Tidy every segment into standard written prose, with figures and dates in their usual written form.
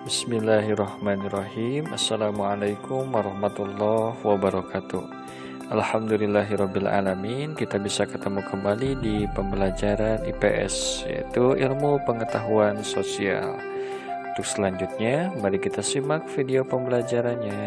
Bismillahirrahmanirrahim. Assalamualaikum warahmatullahi wabarakatuh. Alhamdulillahirabbil alamin. Kita bisa ketemu kembali di pembelajaran IPS, yaitu ilmu pengetahuan sosial. Untuk selanjutnya, mari kita simak video pembelajarannya.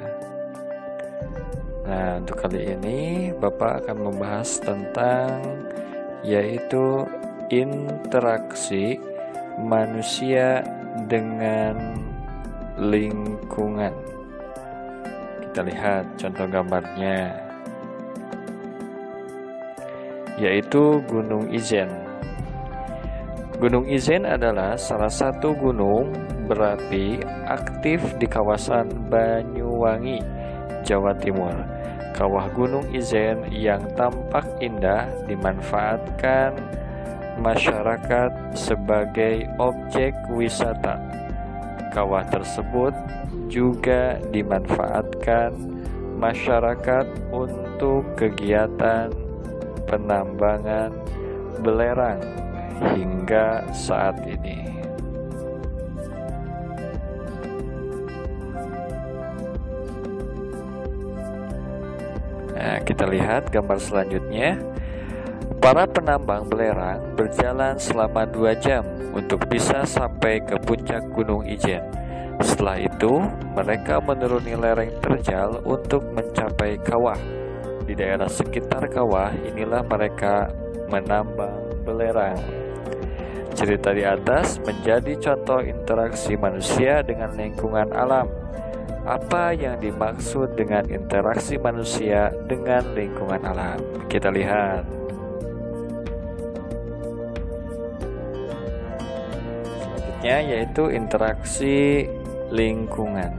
Nah, untuk kali ini Bapak akan membahas tentang yaitu interaksi manusia dengan lingkungan. Kita lihat contoh gambarnya, yaitu Gunung Ijen. Gunung Ijen adalah salah satu gunung berapi aktif di kawasan Banyuwangi, Jawa Timur. Kawah Gunung Ijen yang tampak indah dimanfaatkan masyarakat sebagai objek wisata. Kawah tersebut juga dimanfaatkan masyarakat untuk kegiatan penambangan belerang hingga saat ini. Nah, kita lihat gambar selanjutnya. Para penambang belerang berjalan selama 2 jam untuk bisa sampai ke puncak Gunung Ijen. Setelah itu, mereka menuruni lereng terjal untuk mencapai kawah. Di daerah sekitar kawah inilah mereka menambang belerang. Cerita di atas menjadi contoh interaksi manusia dengan lingkungan alam. Apa yang dimaksud dengan interaksi manusia dengan lingkungan alam? Kita lihat. Yaitu interaksi lingkungan.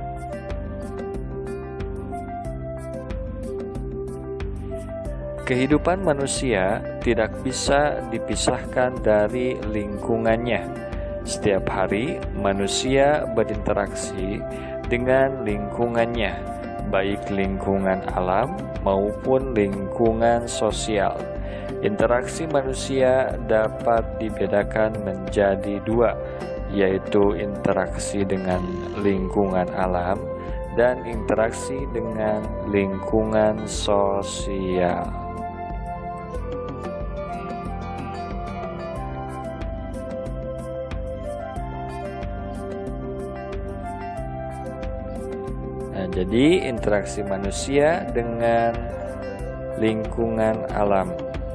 Kehidupan manusia tidak bisa dipisahkan dari lingkungannya. Setiap hari manusia berinteraksi dengan lingkungannya, baik lingkungan alam maupun lingkungan sosial. Interaksi manusia dapat dibedakan menjadi 2, yaitu interaksi dengan lingkungan alam dan interaksi dengan lingkungan sosial. Nah, jadi interaksi manusia dengan lingkungan alam.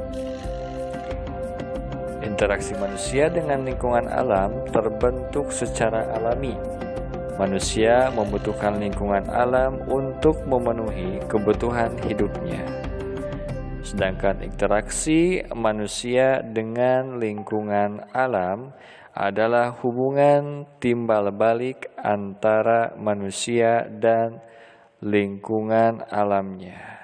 Interaksi manusia dengan lingkungan alam terbentuk secara alami. Manusia membutuhkan lingkungan alam untuk memenuhi kebutuhan hidupnya. Sedangkan interaksi manusia dengan lingkungan alam adalah hubungan timbal balik antara manusia dan lingkungan alamnya.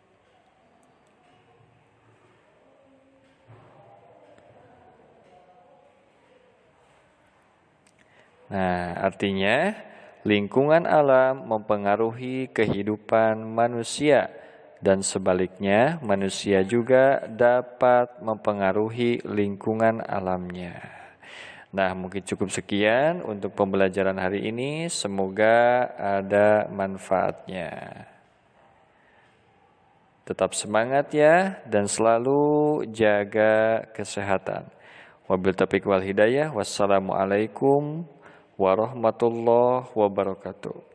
Nah, artinya lingkungan alam mempengaruhi kehidupan manusia dan sebaliknya manusia juga dapat mempengaruhi lingkungan alamnya. Nah, mungkin cukup sekian untuk pembelajaran hari ini. Semoga ada manfaatnya. Tetap semangat ya dan selalu jaga kesehatan. Wabil taufiq wal hidayah. Wassalamualaikum warahmatullahi wabarakatuh.